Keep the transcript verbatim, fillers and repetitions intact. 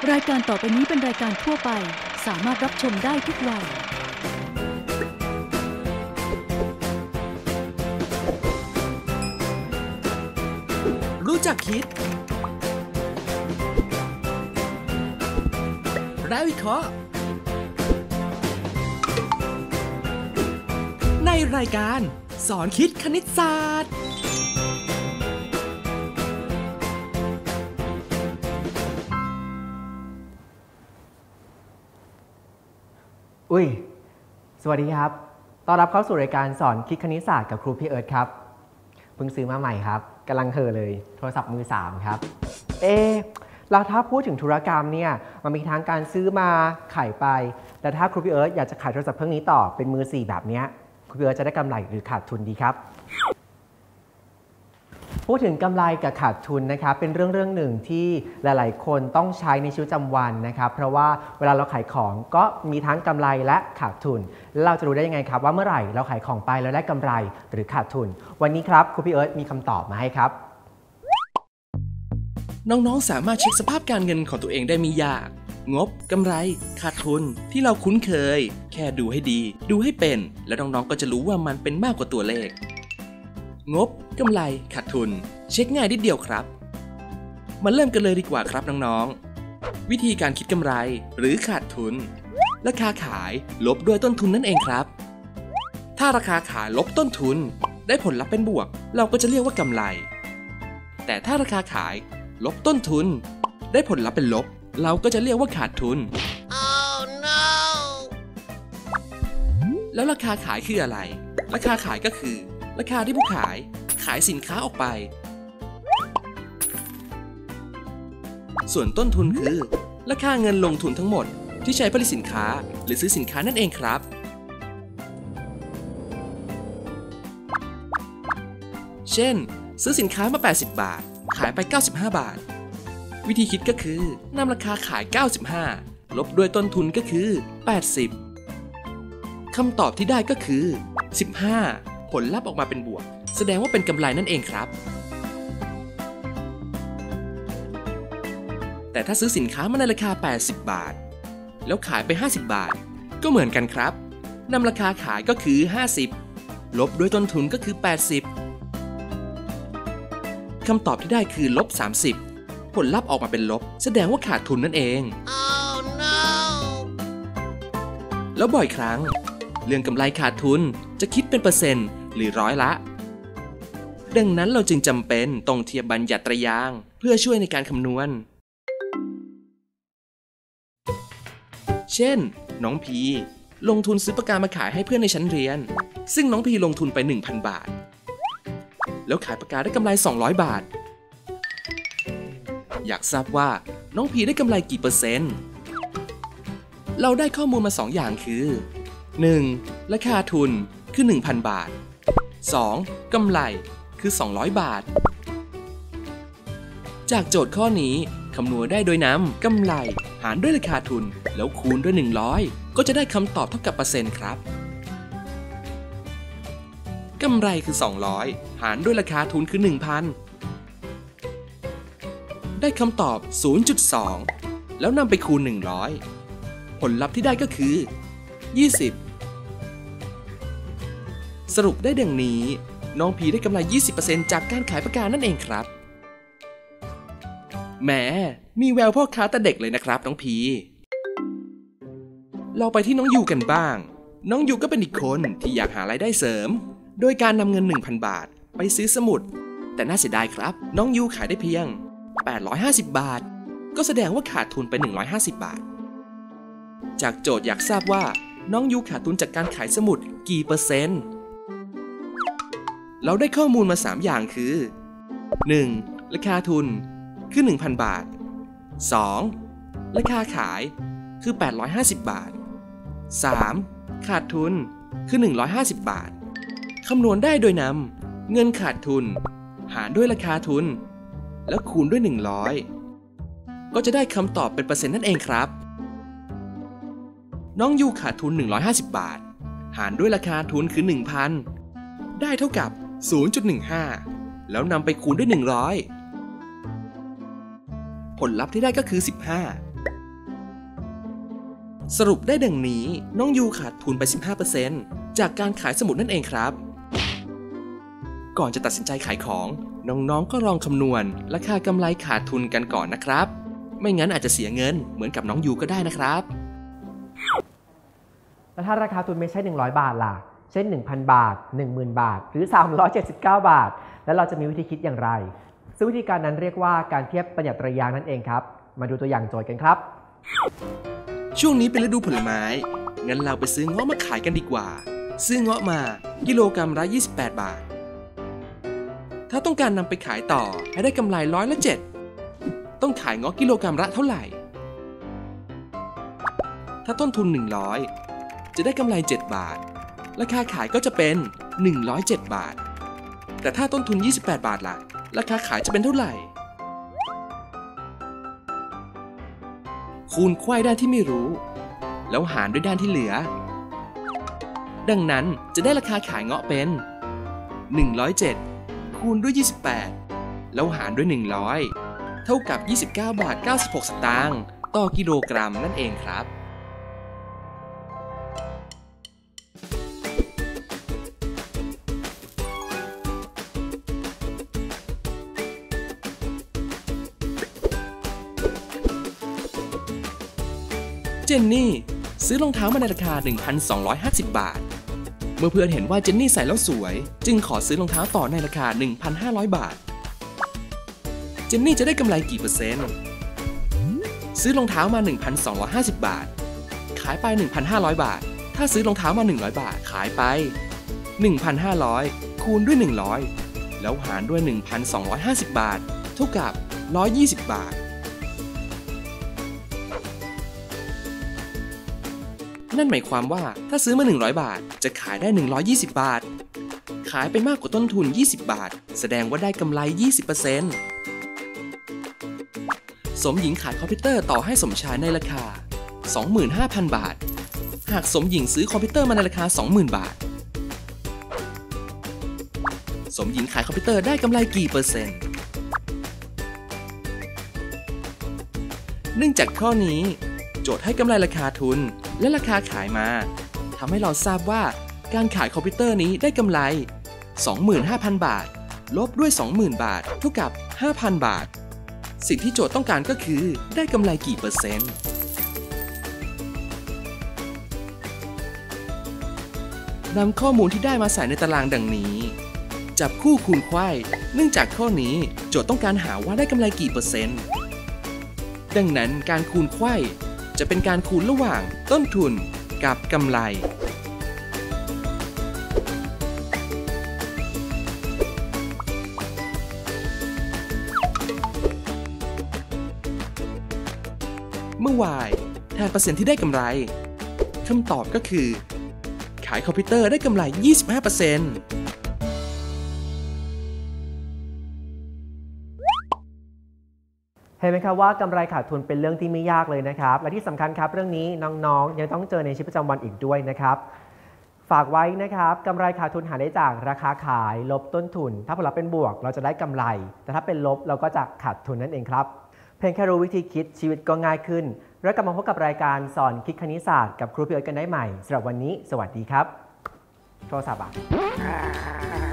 รายการต่อไปนี้เป็นรายการทั่วไปสามารถรับชมได้ทุกวัยรู้จักคิดและวิเคราะห์ในรายการสอนคิดคณิตศาสตร์อุ้ยสวัสดีครับต้อนรับเข้าสู่รายการสอนคิดคณิตศาสตร์กับครูพี่เอิร์ธครับเพิ่งซื้อมาใหม่ครับกำลังเห่อเลยโทรศัพท์มือสามครับเอ๊ะแล้วถ้าพูดถึงธุรกรรมเนี่ยมันมีทั้งการซื้อมาขายไปแต่ถ้าครูพี่เอิร์ธอยากจะขายโทรศัพท์เครื่องนี้ต่อเป็นมือสี่แบบนี้ครูพี่เอิร์ธจะได้กำไรหรือขาดทุนดีครับพูดถึงกำไรกับขาดทุนนะครับเป็นเรื่องเรื่องหนึ่งที่หลายๆคนต้องใช้ในชีวิตประจำวันนะครับเพราะว่าเวลาเราขายของก็มีทั้งกำไรและขาดทุนแล้วเราจะรู้ได้ยังไงครับว่าเมื่อไหร่เราขายของไปแล้วได้กำไรหรือขาดทุนวันนี้ครับครูพี่เอิร์ธมีคำตอบมาให้ครับน้องๆสามารถเช็คสภาพการเงินของตัวเองได้ไม่ยากงบกำไรขาดทุนที่เราคุ้นเคยแค่ดูให้ดีดูให้เป็นแล้วน้องๆก็จะรู้ว่ามันเป็นมากกว่าตัวเลขงบกำไรขาดทุนเช็คง่ายนิดเดียวครับมาเริ่มกันเลยดีกว่าครับน้องๆวิธีการคิดกำไรหรือขาดทุนราคาขายลบด้วยต้นทุนนั่นเองครับถ้าราคาขายลบต้นทุนได้ผลลัพธ์เป็นบวกเราก็จะเรียกว่ากำไรแต่ถ้าราคาขายลบต้นทุนได้ผลลัพธ์เป็นลบเราก็จะเรียกว่าขาดทุน oh, no. แล้วราคาขายคืออะไรราคาขายก็คือราคาที่ผู้ขายขายสินค้าออกไปส่วนต้นทุนคือราคาเงินลงทุนทั้งหมดที่ใช้ผลิตสินค้าหรือซื้อสินค้านั่นเองครับเช่นซื้อสินค้ามาแปดสิบบาทขายไปเก้าสิบห้าบาทวิธีคิดก็คือนำราคาขายเก้าสิบห้าลบด้วยต้นทุนก็คือแปดสิบคำตอบที่ได้ก็คือสิบห้าผลลัพธ์ออกมาเป็นบวกแสดงว่าเป็นกำไรนั่นเองครับแต่ถ้าซื้อสินค้ามาในราคาแปดสิบบาทแล้วขายไปห้าสิบบาทก็เหมือนกันครับนำราคาขายก็คือห้าสิบลบด้วยต้นทุนก็คือแปดสิบคำตอบที่ได้คือลบสามสิบผลลัพธ์ออกมาเป็นลบแสดงว่าขาดทุนนั่นเอง oh, no. แล้วบ่อยครั้งเรื่องกำไรขาดทุนจะคิดเป็นเปอร์เซ็นต์หรือร้อยละดังนั้นเราจึงจำเป็นต้องเทียบบัญญัติตรายางเพื่อช่วยในการคำนวณเช่นน้องพีลงทุนซื้อปากกามาขายให้เพื่อนในชั้นเรียนซึ่งน้องพีลงทุนไป หนึ่งพัน บาทแล้วขายปากกาได้กำไรสองร้อยบาทอยากทราบว่าน้องพีได้กำไรกี่เปอร์เซ็นต์เราได้ข้อมูลมาสองอย่างคือหนึ่งราคาทุนคือ หนึ่งพัน บาทสองกำไรคือสองร้อยบาทจากโจทย์ข้อนี้คำนวณได้โดยนำกำไรหารด้วยราคาทุนแล้วคูณด้วยหนึ่งร้อยก็จะได้คำตอบเท่ากับเปอร์เซ็นต์ครับกำไรคือสองร้อยหารด้วยราคาทุนคือ หนึ่งพัน ได้คำตอบ ศูนย์จุดสอง แล้วนำไปคูณหนึ่งร้อยผลลัพธ์ที่ได้ก็คือยี่สิบสรุปได้ดังนี้น้องพีได้กำไร ยี่สิบเปอร์เซ็นต์ จากการขายปากกานั่นเองครับแหมมีแววพ่อค้าแต่เด็กเลยนะครับน้องพีเราไปที่น้องยูกันบ้างน้องยูก็เป็นอีกคนที่อยากหารายได้เสริมโดยการนำเงิน หนึ่งพัน บาทไปซื้อสมุดแต่น่าเสียดายครับน้องยูขายได้เพียงแปดร้อยห้าสิบบาทก็แสดงว่าขาดทุนไปหนึ่งร้อยห้าสิบบาทจากโจทย์อยากทราบว่าน้องยูขาดทุนจากการขายสมุดกี่เปอร์เซ็นต์เราได้ข้อมูลมาสามอย่างคือ หนึ่ง ราคาทุนคือ หนึ่งพัน บาท สอง ราคาขายคือแปดร้อยห้าสิบบาท สาม ขาดทุนคือหนึ่งร้อยห้าสิบบาทคำนวณได้โดยนำเงินขาดทุนหารด้วยราคาทุนแล้วคูณด้วยหนึ่งร้อยก็จะได้คำตอบเป็นเปอร์เซ็นต์นั่นเองครับน้องยูขาดทุนหนึ่งร้อยห้าสิบบาทหารด้วยราคาทุนคือ หนึ่งพัน ได้เท่ากับ ศูนย์จุดหนึ่งห้า แล้วนำไปคูณด้วยหนึ่งร้อยผลลัพธ์ที่ได้ก็คือสิบห้าสรุปได้ดังนี้น้องยูขาดทุนไป สิบห้าเปอร์เซ็นต์ จากการขายสมุดนั่นเองครับก่อนจะตัดสินใจขายของน้องๆก็ลองคำนวณราคากำไรขาดทุนกันก่อนนะครับไม่งั้นอาจจะเสียเงินเหมือนกับน้องยูก็ได้นะครับแล้วถ้าราคาทุนไม่ใช่หนึ่งร้อยบาทล่ะเช่น หนึ่งพัน บาท หนึ่งหมื่น บาทหรือสามร้อยเจ็ดสิบเก้าบาทแล้วเราจะมีวิธีคิดอย่างไรซึ่งวิธีการนั้นเรียกว่าการเทียบประหยัดระยางนั่นเองครับมาดูตัวอย่างโจทย์กันครับช่วงนี้เป็นฤดูผลไม้งั้นเราไปซื้อเงาะมาขายกันดีกว่าซื้อเงาะมากิโลกรัมละยี่สิบแปดบาทถ้าต้องการนำไปขายต่อให้ได้กำไรร้อยละเจ็ดต้องขายเงาะกิโลกรัมละเท่าไหร่ถ้าต้นทุนหนึ่งร้อยจะได้กำไรเจ็ดบาทราคาขายก็จะเป็นหนึ่งร้อยเจ็ดบาทแต่ถ้าต้นทุนยี่สิบแปดบาทล่ะราคาขายจะเป็นเท่าไหร่คูณไขว้ด้านที่ไม่รู้แล้วหารด้วยด้านที่เหลือดังนั้นจะได้ราคาขายเงาะเป็นหนึ่งร้อยเจ็ดคูณด้วยยี่สิบแปดแล้วหารด้วยหนึ่งร้อยเท่ากับยี่สิบเก้าบาทเก้าสิบหกสตางค์ต่อกิโลกรัมนั่นเองครับเจนนี่ซื้อรองเท้ามาในราคา หนึ่งพันสองร้อยห้าสิบ บาทเมื่อเพื่อนเห็นว่าเจนนี่ใส่แล้วสวยจึงขอซื้อรองเท้าต่อในราคา หนึ่งพันห้าร้อย บาทเจนนี่จะได้กำไรกี่เปอร์เซ็นต์ซื้อรองเท้ามา หนึ่งพันสองร้อยห้าสิบ บาทขายไป หนึ่งพันห้าร้อย บาทถ้าซื้อรองเท้ามาหนึ่งร้อยบาทขายไป หนึ่งพันห้าร้อย คูณด้วยหนึ่งร้อยแล้วหารด้วย หนึ่งพันสองร้อยห้าสิบ บาทเท่ากับหนึ่งร้อยยี่สิบบาทนั่นหมายความว่าถ้าซื้อมาหนึ่งร้อยบาทจะขายได้หนึ่งร้อยยี่สิบบาทขายไปมากกว่าต้นทุนยี่สิบบาทแสดงว่าได้กำไร ยี่สิบเปอร์เซ็นต์ สมหญิงขายคอมพิวเตอร์ต่อให้สมชายในราคา สองหมื่นห้าพัน บาทหากสมหญิงซื้อคอมพิวเตอร์มาในราคา สองหมื่น บาทสมหญิงขายคอมพิวเตอร์ได้กำไรกี่เปอร์เซ็นต์เนื่องจากข้อนี้โจทย์ให้กำไรราคาทุนและราคาขายมาทำให้เราทราบว่าการขายคอมพิวเตอร์นี้ได้กำไร สองหมื่นห้าพัน บาทลบด้วย สองหมื่น บาทเท่ากับ ห้าพัน บาทสิ่งที่โจทย์ต้องการก็คือได้กำไรกี่เปอร์เซ็นต์นำข้อมูลที่ได้มาใส่ในตารางดังนี้จับคู่คูณไขว้เนื่องจากข้อนี้โจทย์ต้องการหาว่าได้กำไรกี่เปอร์เซ็นต์ดังนั้นการคูณไขว้จะเป็นการคูณระหว่างต้นทุนกับกำไรเมื่อ y แทนเปอร์เซ็นต์ที่ได้กำไรคำตอบก็คือขายคอมพิวเตอร์ได้กำไร ยี่สิบห้าเปอร์เซ็นต์เห็นไหมครับว่ากำไรขาดทุนเป็นเรื่องที่ไม่ยากเลยนะครับและที่สำคัญครับเรื่องนี้น้องๆยังต้องเจอในชีวิตประจำวันอีกด้วยนะครับฝากไว้นะครับกำไรขาดทุนหาได้จากราคาขายลบต้นทุนถ้าผลลัพธ์เป็นบวกเราจะได้กำไรแต่ถ้าเป็นลบเราก็จะขาดทุนนั่นเองครับเพียงแค่รู้วิธีคิดชีวิตก็ง่ายขึ้นแล้วกลับมาพบกับรายการสอนคิดคณิตศาสตร์กับครูพี่เอิร์ธกันได้ใหม่สำหรับวันนี้สวัสดีครับโทรศัพท์อ่ะ